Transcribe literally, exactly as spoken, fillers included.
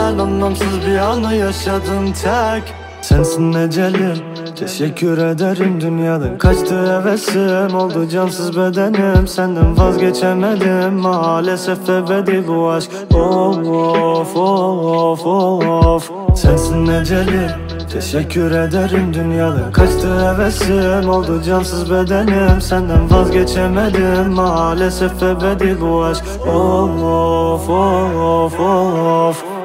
ben anlamsız bir anı yaşadım tek. Sensin ecelim, teşekkür ederim. Dünyadan kaçtı hevesim, oldu cansız bedenim. Senden vazgeçemedim, maalesef ebedi bu aşk. Of of of of. Sensin ecelim, teşekkür ederim. Dünyadan kaçtı hevesim, oldu cansız bedenim. Senden vazgeçemedim, maalesef ebedi bu aşk. Of of of of.